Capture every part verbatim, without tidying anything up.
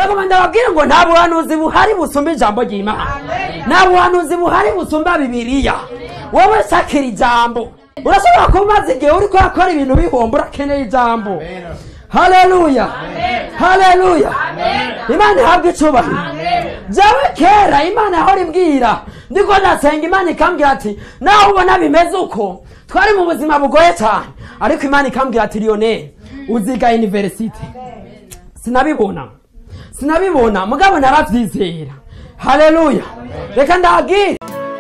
ndagomba babwire ngo nta buhanuzi buhari busumba ijambo ry'Imana, nta buhanuzi buhari busumba Bibiliya. Wowe sakira ijambo, urashobora kumaza igihe uriko akora ibintu bihomba urakeneye ijambo. Haleluya, haleluya, Imana ihabwe icubahiro. Jawe kera Imana yahora imbwira ndiko ndasenga, Imana ikambwira ati naho ubona bimeze uko twari mu buzima bugoye cyane, ariko Imana ikambwira ati Lionel uziga university. Sinabibona, sinabibona mugabo naravyizera. Haleluya, reka ndabwire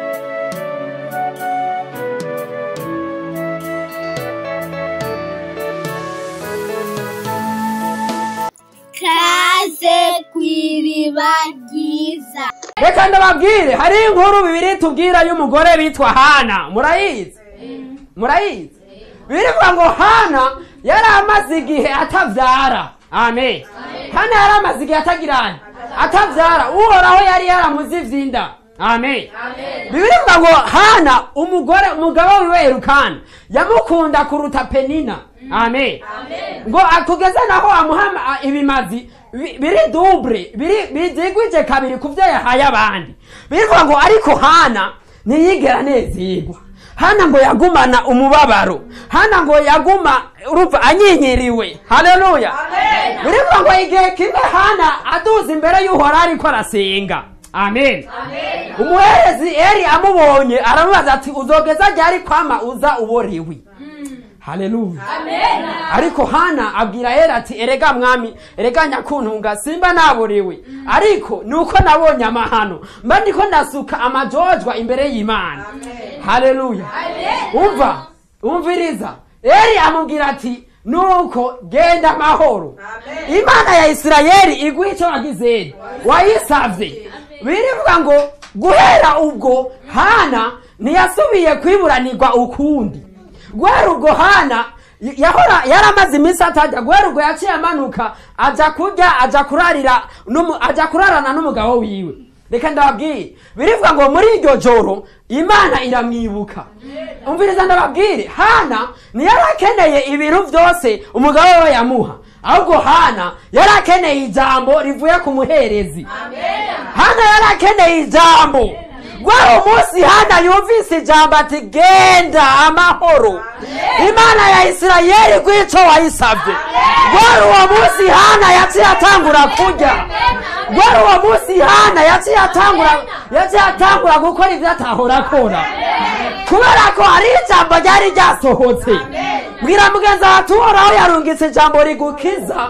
kaze kw'iriba ryiza. Reka ndababwire hari inkuru bibiri tubwira y'umugore bitwa Hana. Murayizi? Murayizi? Birivuga ngo Hana yari amaze igihe atavyara. Amen. Hana yari amaze igihe atagirana atavyara, uhoraho yari yaramuzivye inda. Amen. Birivuga ngo Hana umugore umugabo wiwe Elukana yamukunda kuruta Penina. Amen. Ngo akugeza naho amuhama ibimazi biri double biri bizigwije kabiri kuvyo yahaye abandi. Birivuga ngo ariko Hana niyigera nezigwa. Hana ngo yagumana umubabaro, Hana ngo yaguma urumva anyinyiriwe. Haleluya. Birivuga ngo igihe kimwe Hana aduza imbere y'uhora ariko arasenga. Amen. Umuherezi Eli amubonye aramubaza ati uzogeza ryari kwama uza uborewe? Haleluya. Amen. Ariko Hana abwira Eli ati erega mwami, erega nyakuntunga simba naborewe, ariko nuko nabonye amahano mba ndiko ndasuka amajojwa imbere y'Imana. Haleluya. Umva, umviriza. Eli amubwira ati nuko genda amahoro. Imana ya Isirayeli iguha ico wagize wayisavye. Birivuga ngo guhera ubwo Hana ntiyasubiye kwiburanirwa ukundi. Guhera ubwo Hana yahora yaramaze iminsi atajya, guhera ubwo yaciye amanuka aja kurya aja kurarira aja kurarana n'umugabo wiwe. Reka ndababwire birivuga ngo muri iryo joro Imana iramwibuka. Umviriza ndababwire Hana ntiyarakeneye ibintu vyose umugabo we yamuha, ahubwo Hana yarakeneye ijambo rivuye ku muherezi. Hana yarakeneye ijambo. Gwaro umunsi Hana yumvise ijambo ati genda amahoro. Imana ya Isirayeli gwico wayisavye. Gwaro uwo munsi Hana yaciye atangura kurya. Gwaro uwo munsi Hana yaciye atangura yaciye atangura gukora ivyo atahora akora. Kubera ko hari ijambo ryari ryasohotse. Mbwira mugenza watuhoraho yarungitse ijambo rigukiza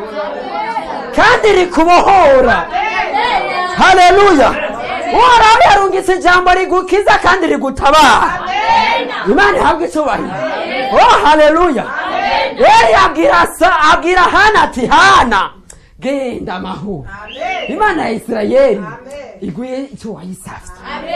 kandi rikubohora. Haleluya. Uhoraho yarungitse ijambo rigukiza kandi rigutabara. Imana ihabwe icubahiro. Oh haleluya. Eli abwira sa abwira Hana ati Hana genda amahoro. Imana ya Isirayeli iguye ico wayisavye.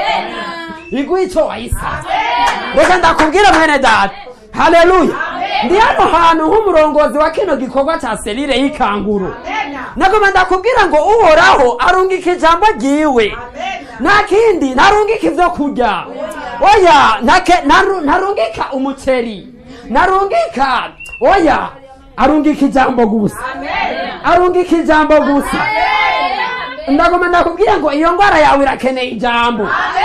Iguye ico wayisavye. Reka ndakubwira mwene data. Haleluya. Ndi hano hantu nk'umurongozi wa kino gikorwa ca Selire y'ikanguru. Nagomba ndakubwira ngo uhoraho arungika ijambo ryiwe. Nta kindi narungika ivyo kurya. Oya narungika umuceri, narungika oya arungika ijambo gusa. Arungika ijambo gusa. Ndagomba ndakubwira ngo iyo ngwara yawe irakeneye ijambo.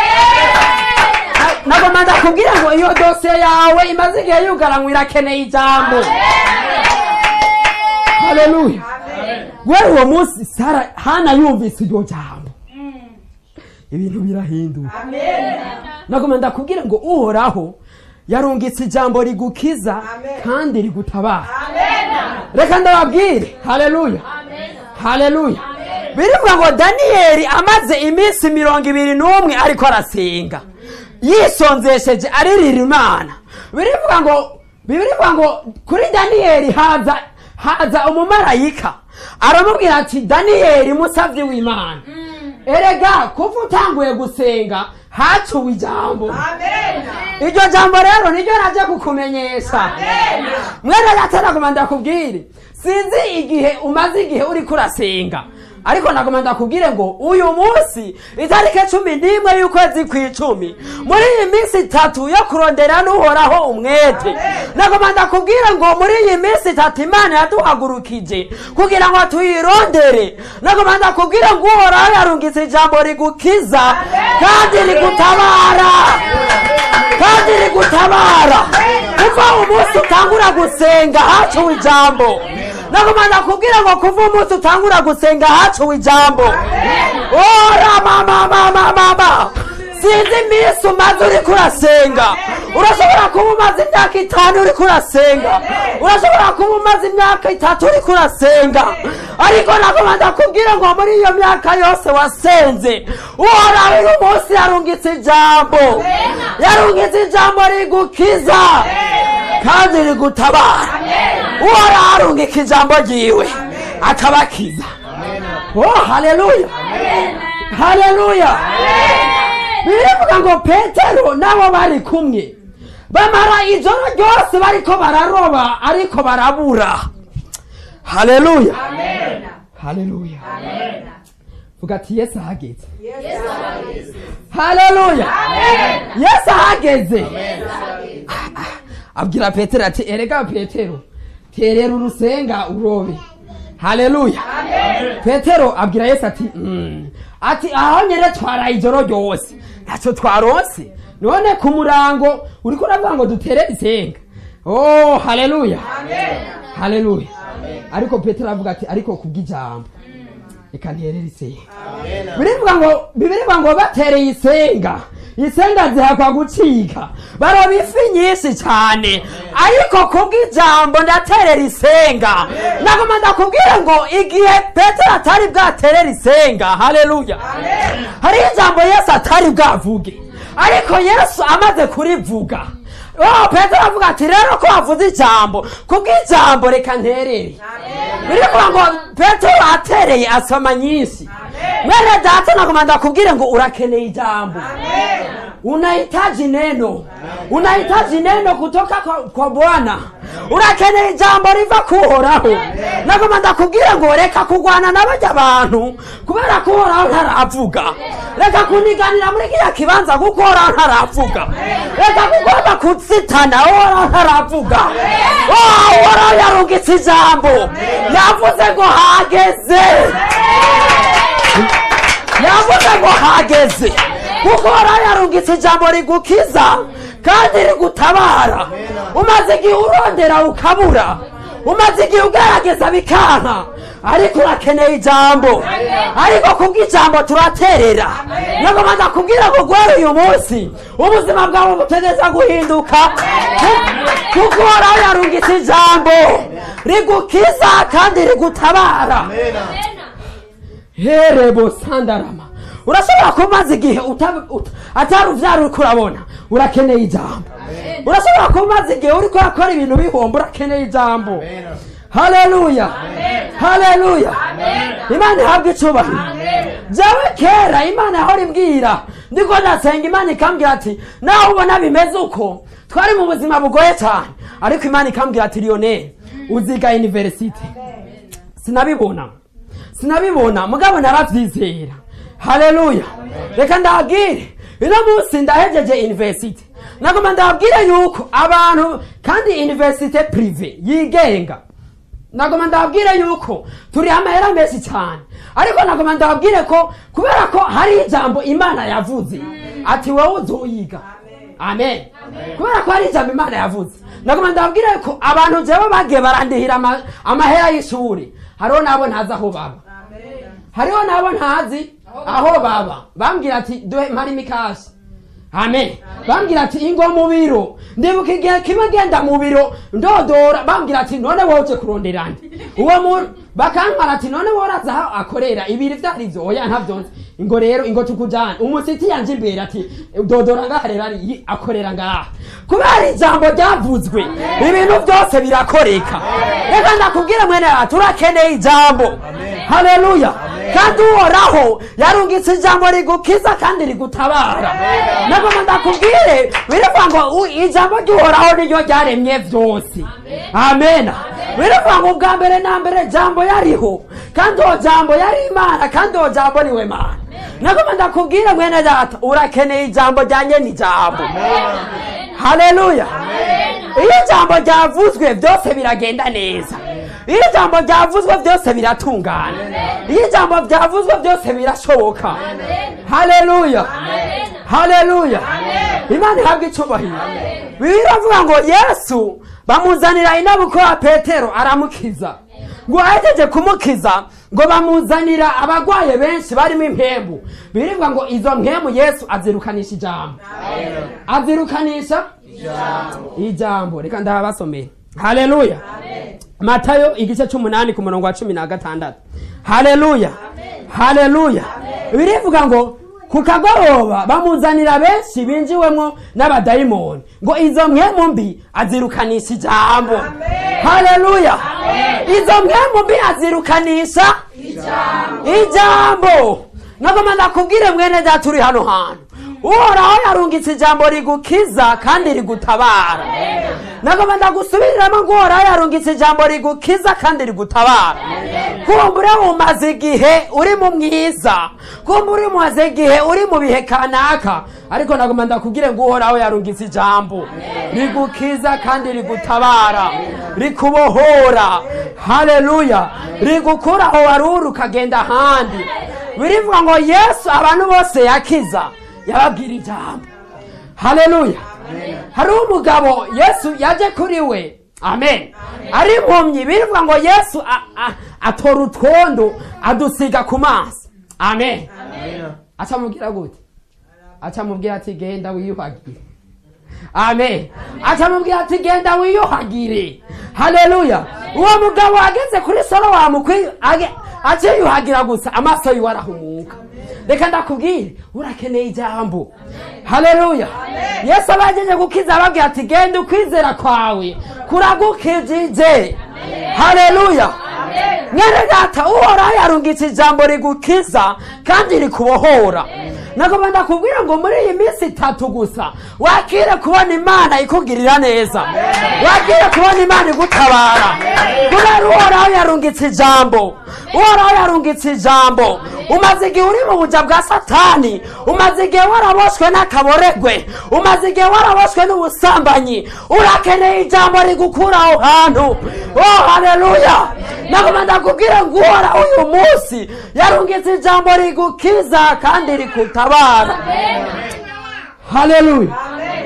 Nagomba ndakubwira ngo iyo dosiye yawe imaze igihe yugaranywe irakeneye ijambo. Haleluya. Gwari uwo munsi Sara Hana yumvise iryo jambo, ibintu birahinduka. Nagomba ndakubwira ngo uhoraho yarungitse ijambo rigukiza kandi rigutabara. Reka ndababwire. Haleluya. Haleluya. Birivuga ngo Daniyeli amaze iminsi mirongo ibiri n'umwe ariko arasenga yisonzesheje aririra Imana. Birivuga ngo birivuga ngo kuri Daniyeli haza haza umumarayika aramubwira ati Daniyeli musavye w'Imana, erega kuva utanguye gusenga hacuwe ijambo. Iryo jambo rero niryo naje kukumenyesha. Mwene gatera kumanda kubwire sinzi igihe umaze igihe uri kurasenga, ariko nagoma ndakubwire ngo uyu munsi itariki cumi n'imwe y'ukwezi kw'icumi muri iyi minsi itatu yo kurondera n'uhoraho umwete nagoma ndakubwire ngo muri iyi minsi itatu Imana yaduhagurukije kugira ngo tuyirondere nagoma ndakubwire ngo uhoraho yarungitse ijambo rigukiza kandi rigutabara kandi rigutabara kuva umunsi utangura gusenga hacu ijambo nagoma ndakubwira ngo kuva umunsi utangura gusenga hacu ijambo ora mama mama mama sinzi iminsi umaze uriko urasenga urashobora kuba umaze imyaka itanu uriko urasenga urashobora kuba umaze imyaka itatu uriko urasenga ariko nagoma ndakubwira ngo muri iyo myaka yose wasenze uhoraho uyu munsi yarungitse ijambo yarungitse ijambo rigukiza kandi rigutabara uhoraho arungika ijambo ryiwe akabakiza. Oh haleluya haleluya. Birivuga ngo Petero nabo bari kumwe bamara ijoro ryose bariko bararoba ariko barabura. Haleluya haleluya. Vuga ati Yesu ahageze. Haleluya Yesu ahageze. Abwira Petero ati erega Petero terera urusenga urobe. Haleluya. Petero abwira Yesu ati mm. ati aho nyere twara ijoro ryose ntacyo twaronse none ku murango uriko uravuga ngo dutere isenga. Oh haleluya haleluya. Ariko Petero avuga ati ariko kubw'ijambo reka nterere isenga. Birivuga ngo bibirivuga ngo batereye isenga isenga zihakwa gucika baroba ifi nyinshi cyane ariko kubw'ijambo ndaterera isenga. Nagoma ndakubwira ngo igihe Petero atari bwaterera isenga haleluya hari ijambo Yesu atari bwavuge ariko Yesu amaze kurivuga oh Petero avuga ati rero ko avuze ijambo kubw'ijambo reka nterere. Birivuga ngo Petero atereye asoma nyinshi. Mwene data nagoma ndakubwire ngo urakeneye ijambo. Unahitaji neno. Unahitaji neno kutoka kwa, kwa Bwana. Urakeneye ijambo riva kuhoraho. Nagoma ndakubwire ngo reka kugwana n'abajya abantu kubera ko uhoraho ntaravuga. Reka kuniganira muri kiya kibanza kuko uhoraho ntaravuga. Reka kugomba kutsitana uhoraho ntaravuga. Oh uhoraho yarungitse ijambo yavuze ngo hageze yavuze ngo hageze kuko uhoraho yarungitse ijambo rigukiza kandi rigutabara. Umaze igihe urondera ukabura umaze igihe ugerageza bikanka ariko urakeneye ijambo ariko kubw'ijambo turaterera. Nagoma ndakubwira ngo gwera uyu munsi ubuzima bwawe butegeza guhinduka kuko uhoraho yarungitse ijambo rigukiza kandi rigutabara. Herebo sandarama. Urashobora kumaza igihe atari uvyara uriko urabona urakeneye ijambo. Urashobora kumaza igihe uriko urakora ibintu bihomba urakeneye ijambo. Haleluya haleluya. Imana ihabwe icubahiro. Jawe kera Imana yahora imbwira ndiko ndasenga Imana ikambwira ati naho ubona bimeze uko twari mu buzima bugoye cyane ariko Imana ikambwira ati Lionel uziga university. Sinabibona sinabibona mugabo naravyizera. Haleluya. Reka ndabwire ino munsi ndahejeje university. Nagoma ndabwire yuko abantu kandi university privé yigenga. Nagoma ndabwire yuko turi amahera menshi cyane ariko nagoma ndabwire ko kubera ko hari ijambo Imana yavuze ati wowe uzoyiga. Amen. Kubera ko hari ijambo Imana yavuze nagoma ndabwire ko abantu jewe bagiye barandihira amahera y'ishuri hariho nabo ntazi aho baba hariho nabo ntazi aho baba bambwira ati duhe mpari mikashi. Amen. Bambwira ati ingo mu biro ndibuka igihe kimwe genda mu biro ndodora bambwira ati none wowe uje kurondera ndi uwo muntu bakankara ati none wowe uraza akorera ibiri vyarivyo oya ntavyonze ingo rero ingo tukujana umusiti yanje imbere ati dodora ngaharera ari akorera ngaha kubera ijambo ryavuzwe ibintu byose birakoreka. Reka ndakubwira mwene turakeneye ijambo. Haleluya. Kandi uhoraho yarungitse ijambo rigukiza kandi rigutabara. Nagoma ndakubwire birivuga ngo ijambo ry'uhoraho niryo ryaremye byose. Amen. Birivuga ngo bwa mbere na mbere jambo yariho kandi uwo jambo yari Imana, kandi uwo jambo niwe Mana. Nagoma ndakubwira mwene data, urakeneye ijambo ryanye n'ijambo. Haleluya. Iyo jambo ryavuzwe byose biragenda neza. Iyo jambo ryavuzwe byose biratungana. Iyo jambo ryavuzwe byose birashoboka. Haleluya. Haleluya. Imana ihabwe icyubahiro. Bibiliya ivuga ngo Yesu bamuzanira inabuko ya Petero aramukiza. Ngo ahejeje kumukiza ngo bamuzanira abagwaye benshi barimo impembu. Bivuga ngo izo mpembu Yesu azirukanisha ijambo. Azirukanisha ijambo. Ijambo. Reka ndabasomera. Haleluya. Matayo igice cy'umunani ku murongo wa cumi na gatandatu. Haleluya. Haleluya. Bivuga ngo ku kagoroba bamuzanira benshi binjiwemo n'abadayimoni ngo izo mpembu mbi azirukanisha ijambo. Haleluya. Izo mpembu mbi azirukanisha ijambo. Ijambo. Nagoma ndakubwire mwene data uri hano hantu, Uhoraho yarungitse ijambo rigukiza kandi rigutabara. Nagoma ndagusubiriramo ngo Uhoraho yarungitse ijambo rigukiza kandi rigutabara. Kumbure umaze igihe uri mu mwiza, kumbure umaze igihe uri mu bihe kanaka, ariko nagoma ndakubwire ngo Uhoraho yarungitse ijambo rigukiza kandi rigutabara, rikubohora. Haleluya. Rigukura aho waruri ukagenda ahandi. Birivuga ngo Yesu abantu bose yakiza yababwira ijambo. Haleluya. Hari umugabo Yesu yaje kuri we. Amen. Ari impumyi. Birivuga ngo Yesu atora utwondo adusiga ku maso. Amen. Acamubwira gute? Acamubwira ati genda wiyuhagire. Amen. Acamubwira ati genda wiyuhagire. Haleluya. Uwo mugabo ageze kuri Salowamu aje yuhagira gusa amaso yiwe arahumuka. Reka ndakubwire urakeneye ijambo. Haleluya. Yesu abajeje gukiza ababwira ati genda ukwizera kwawe kuragukijije. Haleluya. Mwene data Uhoraho yarungitse ijambo rigukiza kandi rikubohora. Nagoma ndakubwira ngo muri iyi minsi itatu gusa wakire kubona Imana ikugirira neza. Wakire kubona Imana igutabara. Kubera Uhoraho yarungitse ijambo. Uhoraho yarungitse ijambo. Umaze igihe uri mu buja bwa Satani, umaze igihe waraboshwe n'akaboregwe, umaze igihe waraboshwe n'ubusambanyi, urakeneye ijambo rigukura aho hantu. Oh haleluya. Nagoma ndakubwira ngo Uhoraho uyu munsi yarungitse ijambo rigukiza kandi rikutabara. Haleluya.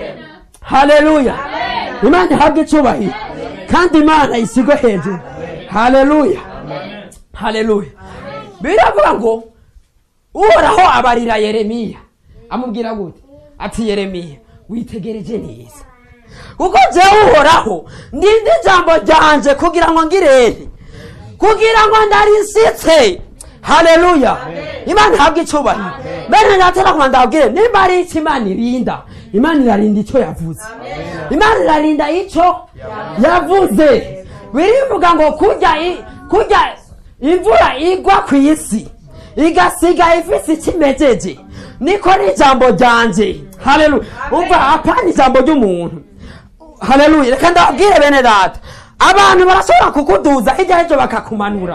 Haleluya. Imana ihabwe icyubahiro kandi Imana isigwe hejuru. Haleluya. Haleluya. Biravuga ngo Uhoraho abarira Yeremiya amubwira gute? Ati Yeremiya witegereje neza, kuko je Uhoraho ndinde ijambo ryanje kugira ngo ngirene, kugira ngo ndarisitse. Haleluya. Imana ihabwe icyubahiro. Bene natera ko ndabwire nimba ari iki Imana irinda, Imana irarinda icyo yavuze. Imana irarinda icyo yavuze. Birivuga ngo kujya kujya imvura igwa ku isi igasiga ifisi kimejeje niko ni ijambo ryanje. Haleluya. Umva apana ijambo ry'umuntu. Haleluya. Reka ndabwire bene data abantu barashobora kukuduza hirya y'ejo bakakumanura,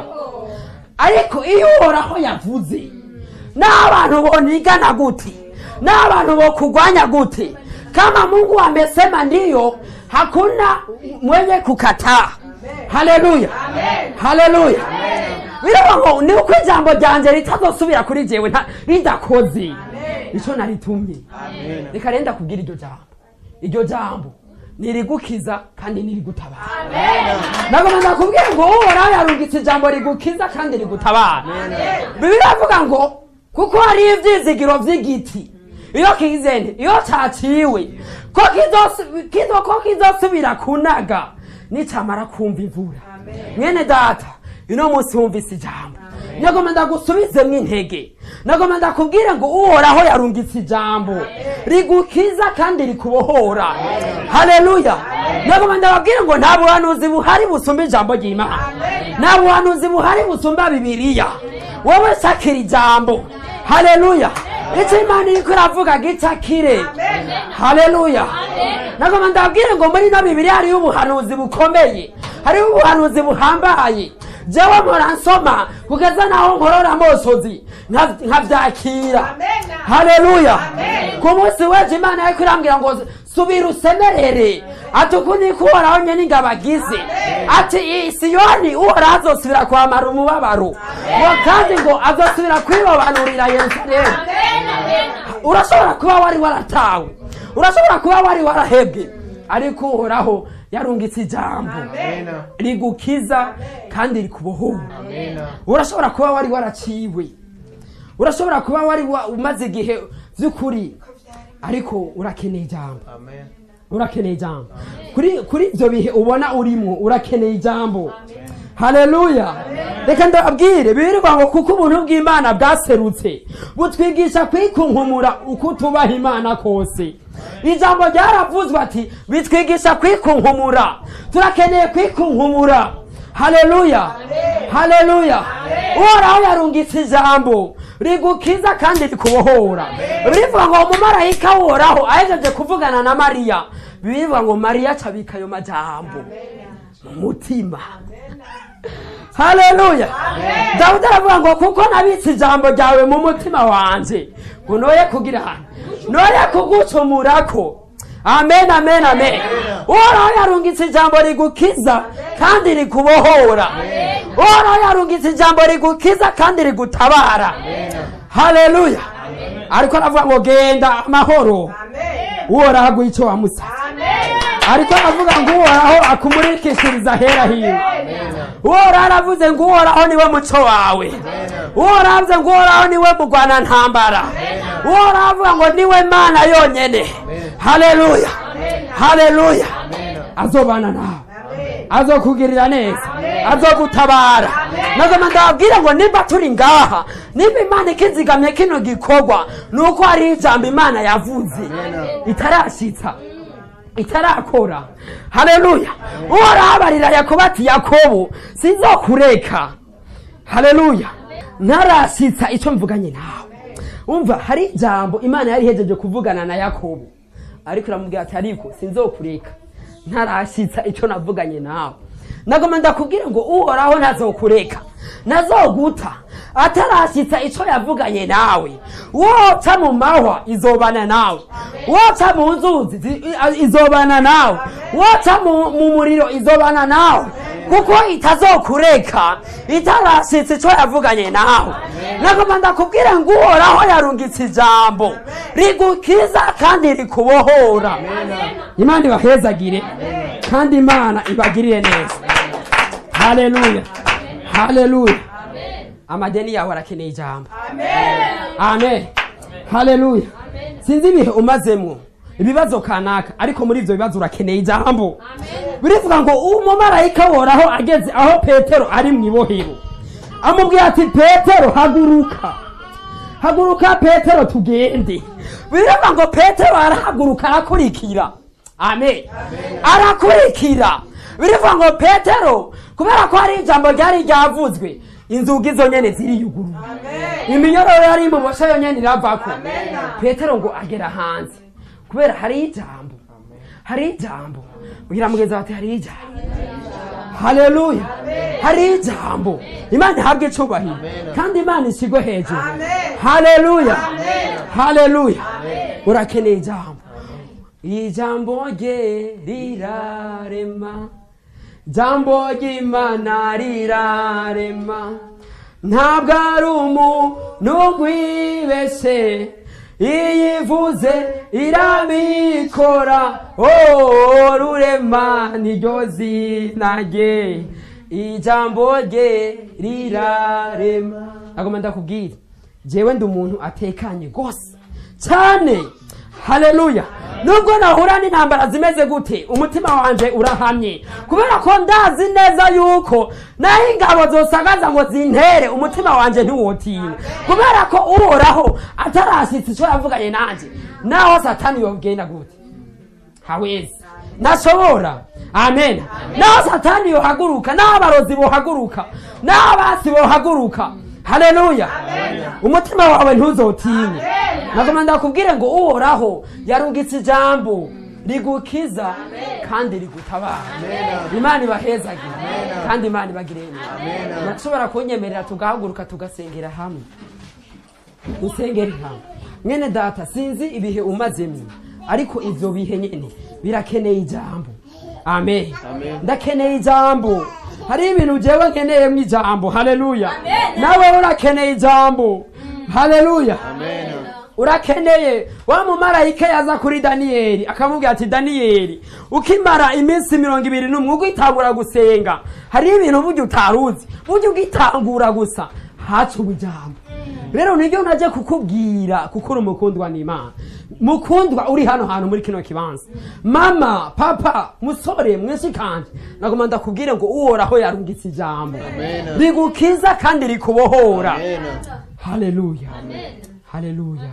ariko iyo Uhoraho yavuze n'abantu bonigana gute, n'abantu bo kugwanya gute, kama Mungu amesema ndiyo hakuna mwenye kukataa. Haleluya. Haleluya. Biravuga ni uko ijambo ryanje ritazosubira kuri jewe ridakoze ico naritumye. Reka renda kubwira iryo jambo. Iryo jambo nirigukiza kandi nirigutabara. Nagoma ndakubwira ngo Uhoraho yarungitse ijambo rigukiza kandi rigutabara. Bibiliya ivuga ngo kuko hari ivyizigiro vy'igiti iyo kizende iyo caciwe ko kizo ko kizosubira kunaga nicamara kumva imvura. Mwene data ino munsi wumvise ijambo, nagoma ndagusubize mw'intege. Nagoma ndakubwira ngo Uhoraho yarungitse ijambo rigukiza kandi rikubohora. Haleluya. Nagoma ndababwira ngo nta buhanuzi buhari busumba ijambo ry'Imana, nta buhanuzi buhari busumba Bibiliya. Wowe sakira ijambo. Haleluya. Icyo Imana iriko iravuga gitakire. Haleluya. Nagoma ndababwira ngo muri no Bibiliya hari ubuhanuzi bukomeye, hari ubuhanuzi buhambaye. jewe mpora nsoma kugeza naho nkorora amosozi nkavyakira. Haleluya. Ku munsi weje Imana yariko irambwira ngo subira usemerere, ati uku niko Uhoraho nyene ingabo agize, ati i Siyoni Uhoraho azosubira kwamara umubabaro, ngo kandi ngo azosubira kwirobanurira Yerusalemu. Urashobora kuba wari waratawe, urashobora kuba wari warahebwe, ariko Uhoraho yarungitse ijambo rigukiza kandi rikubohora. Urashobora kuba wari waraciwe, urashobora kuba wari umaze igihe vy'ukuri, ariko urakeneye ijambo. Urakeneye ijambo kuri kuri ivyo bihe ubona urimo, urakeneye ijambo. Haleluya. Reka ndababwire birirwa ngo kuko ubuntu bw'Imana bwaserutse butwigisha kwikunkumura uko tubaha Imana kose. Ijambo ryaravuzwe ati bitwigisha kwikunkumura, turakeneye kwikunkumura. Haleluya. Haleluya. Uhoraho yarungitse ijambo rigukiza kandi rikubohora. Bivuga ngo umumarayika w'Uhoraho ahejeje kuvugana na Mariya, bivuga ngo Mariya cabika ayo majambo mu mutima. Haleluya. Dawudi aravuga ngo kuko nabitse ijambo ryawe mu mutima wanje, ngo noye kugira hano noye kugucumurako. Amen, amen, amen. Uhoraho yarungitse ijambo rigukiza kandi rikubohora. Uhoraho yarungitse ijambo rigukiza kandi rigutabara. Haleluya. Ariko aravuga ngo genda amahoro. Uhoraho aguha ico wamusavye. Ariko aravuga ngo Uhoraho akumurikishiriza hera hiwe. Uhoraho aravuze ngo Uhoraho niwe muco wawe. Uhoraho avuze ngo Uhoraho niwe mugwana ntambara. Uhoraho avuga ngo niwe Mana yonyene. Haleluya. Haleluya. Azobana nawe, azokugirira neza, azogutabara. Nazama ndababwira ngo nimba turi ngaha, nimba Imana ikizigamye kino gikorwa, nuko hari ijambo Imana yavuze itarashitsa, itarakora. Haleluya. Uhoraho abarira Yakobo ati Yakobo sinzokureka. Haleluya. Ntarashitsa ico mvuganye nawe. Umva hari ijambo Imana yari hejeje kuvugana na Yakobo, ariko iramubwira ati ariko sinzokureka ntarashitsa ico navuganye nawe. Nagoma ndakubwira ngo Uhoraho ntazokureka, nazoguta atarashitsa ico yavuganye nawe. Woca mu mahwa izobana nawe, woca mu nzuzi izobana nawe, woca mu muriro izobana nawe, kuko itazokureka itarashitsa ico yavuganye nawe. Nagoma ndakubwira ngo Uhoraho yarungitse ijambo rigukiza kandi rikubohora. Imana ibahezagire kandi Imana ibagirire neza. Haleluya. Haleluya. Amadeni yawe arakeneye ijambo. Amen. Haleluya. Sinzi ibihe umazemwo ibibazo kanaka, ariko muri ivyo bibazo urakeneye ijambo. Birivuga ngo umumarayika w'Uhoraho ageze aho Petero ari mwibohero, amubwira ati Petero haguruka. Haguruka Petero tugende. Birivuga ngo Petero arahaguruka arakurikira. Amen. Arakurikira. Birivuga ngo Petero kubera ko hari ijambo ryari ryavuzwe, inzugi zo nyene ziri yuguru. Iminyororo yari mu bosha yo nyene iravako. Petero ngo agera hanze kubera hari ijambo. Hari ijambo. Ugira mugeza ati hari ijambo. Haleluya. Hari ijambo. Imana ihabwe icubahiro kandi Imana ishigwe hejuru. Haleluya. Haleluya. Urakeneye ijambo. Ijambo rye rirarema, jambo ry'Imana rirarema, ntabwo ari umuntu gwibeshe, iyivuze irabikora. Oh, rurema niryo zina rye, ijambo rye rirarema. Agomba ndakubwira jewe ndi umuntu atekanye gose cyane. Haleluya. Nubwo nahura n'intambara zimeze gute, umutima wanje urahamye kubera ko ndazi neza yuko naho ingabo zosagaza ngo zintere, umutima wanje ntiwotinya kubera ko Uhoraho atarashitse ico yavuganye nanje. Naho Satani yogenda gute, hawezi, nashobora. Amen. Naho Satani yohaguruka, naho abarozi bohaguruka, naho abasi bohaguruka. Haleluya. Umutima wawe ntuzotinye. Nagoma ndakubwire ngo Uhoraho yarungitse ijambo rigukiza kandi rigutabara. Imana ibahezagire kandi Imana ibagirire. Murashobora kunyemerera tugahaguruka tugasengera hamwe. Dusengere hamwe. Mwene data sinzi ibihe umazemo ariko ivyo bihe nyene birakeneye ijambo. Amen. Ndakeneye ijambo. Hari ibintu jewe nkeneye mu ijambo. Haleluya. Nawe urakeneye ijambo. Haleluya. Amen. Urakeneye wa mumarayika yaza kuri Daniyeli akamubwira ati Daniyeli ukimara iminsi mirongo ibiri n'umwe ugitangura gusenga hari ibintu buryo utaruzi buryo ugitangura gusa hacu ijambo. Rero niryo naje kukubwira kuko uri umukundwa n'Imana. Mukundwa uri hano hano muri kino kibanza. Mama, papa, musore, mwese kanje. Nagoma ndakubwire ngo uhoraho yarungitse ijambo. Rigukiza kandi rikubohora. Haleluya. Haleluya.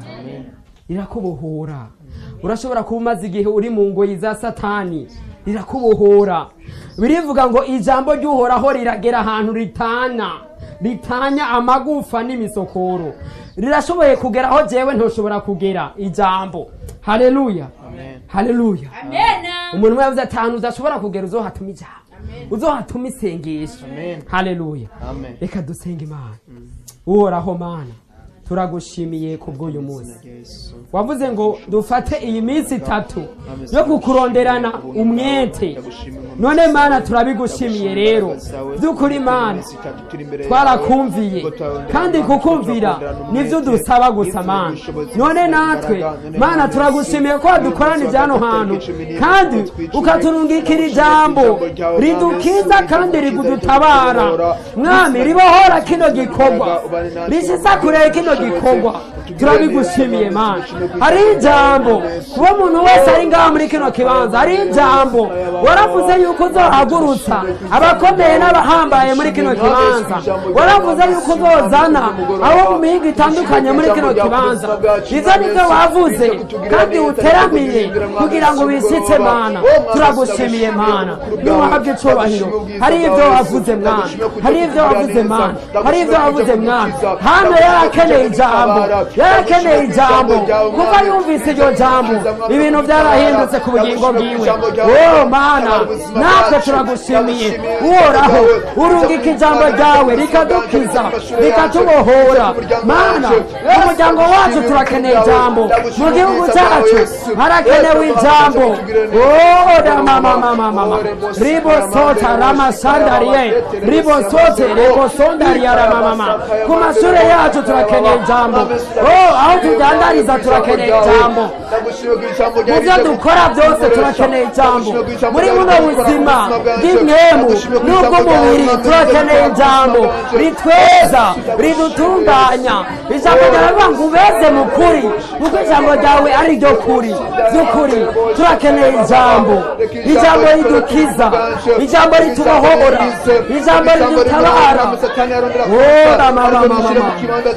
Irakubohora. Urashobora kumaza igihe uri mu ngoyi za Satani. Irakubohora. Birivuga ngo ijambo ry'uhoraho riragera ahantu ritana. Ritanya amagufa n'imisokoro. Rirashoboye kugera aho jewe ntoshobora kugera ijambo. Haleluya. Haleluya. Umuntu yavuze atanu udashobora kugera uzohatuma ijambo. Uzohatuma isengesho. Haleluya. Reka dusenge Imana. Uhoraho Mana turagushimiye kubw'uyu munsi. Wavuze ngo dufate iyi minsi itatu yo kukuronderana umwete. None Mana turabigushimiye rero. Byukuri Mana twarakumviye kandi kukumvira nivyo dusaba gusa Mana. None natwe Mana turagushimiye ko dukoranije hano hantu kandi ukaturungikira ijambo ridukiza kandi rigudutabara. Mwami ribohora kino gikorwa rishisa kure kino gikorwa. Turabigushimiye Mana. Hari ijambo kuba umuntu wese ari ngaha muri kino kibanza. Hari ijambo waravuze yuko uzohagurutsa abakomeye n'abahambaye muri kino kibanza. Waravuze yuko uzozana abo mu mihigo itandukanye muri kino kibanza. Izo nivyo wavuze kandi uteramiye kugira ngo bisitse Mana. Turagushimiye Mana. Nuhabwe icubahiro. Hari ivyo wavuze Mana. Hari ivyo wavuze Mana. Hari ivyo wavuze Mana. Hano yarakeneye ijambo. Yarakeneye ijambo. Kuva yumvise iryo jambo ibintu byarahindutse ku bugingo bwiwe. Oh Mana natwe turagushimiye. Uhoraho urungika ijambo ryawe rikadukiza rikatubohora Mana. Umuryango wacu turakeneye ijambo. Mu gihugu cyacu harakenewe ijambo. Oh da mama mama mama ribo sota rama sandariye ribo sote ribo sondariya rama mama. Ku mashure yacu turakeneye ijambo. Oh aho tujandariza turakeneye ijambo. Muvyo dukora byose turakeneye ijambo. Muri buno buzima bw'imwemu n'ubwo mubiri turakeneye ijambo ritweza ridutunganya. Ijambo ryawe ngo ubeze mu kuri kuko ijambo ryawe ari ryo kuri by'ukuri. Turakeneye ijambo. Ijambo ridukiza. Ijambo ritubohora. Ijambo ridutabara. Oh mama mama mama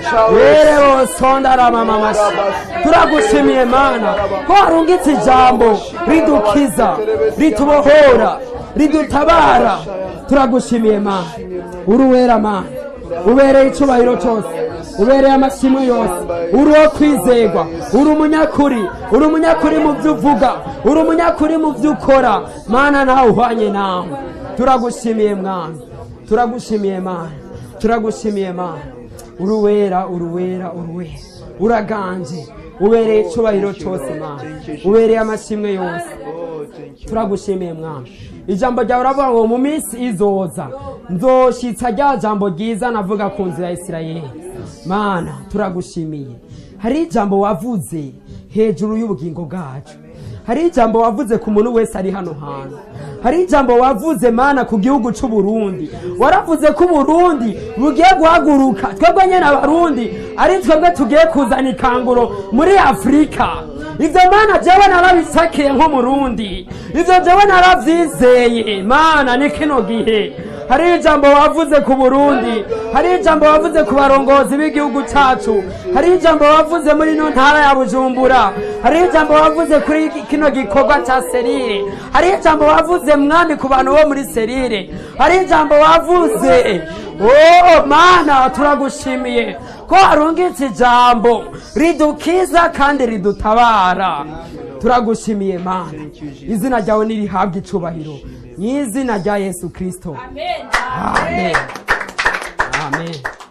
rero sondara mama mama. Turagushimiye Mana ko warungitse ijambo ridukiza ritubohora ridutabara. Turagushimiye Mana. Uruwera Mana. Ubereye icubahiro cyose. Ubereye amashimwe yose. Uri wo kwizegwa. Uri umunyakuri. Uri umunyakuri mu byo uvuga. Uri umunyakuri mu byo ukora Mana. Nawe uhwanye nawe. Turagushimiye Mwana. Turagushimiye Mana. Turagushimiye Mana. Uruwera uruwera uruwera. Uraganje. Ubereye icubahiro cyose Mana. Ubereye amashimwe yose. Turagushimiye Mwana. Ijambo ryawe uravuga ngo mu minsi izoza nzoshitsa rya jambo ryiza navuga ku nzu ya Isirayeli. Mana turagushimiye. Hari ijambo wavuze hejuru y'ubugingo bwacu. Hari ijambo wavuze ku muntu wese ari hano hantu. Hari ijambo wavuze Mana ku gihugu cy'u Burundi. Waravuze ko Burundi bugiye guhaguruka. Twebwe nyene abarundi ari twebwe tugiye kuzana ikanguro muri Afrika. Ivyo Mana jewe narabisakiye nko Murundi. Ivyo jewe naravyizeye Mana ni kino gihe. Hari ijambo wavuze ku Burundi. Hari ijambo wavuze ku barongozi b'igihugu cyacu. Hari ijambo wavuze muri no ntara ya Bujumbura. Hari ijambo wavuze kuri kino gikorwa cya Serire. Hari ijambo wavuze Mwami ku bantu bo muri Serire. Hari ijambo wavuze. Oh Mana turagushimiye ko arungitse ijambo ridukiza kandi ridutabara. turagushimiye mana izina ryawe nirihabwe icubahiro mu izina rya Yesu Kristo amen amen amen.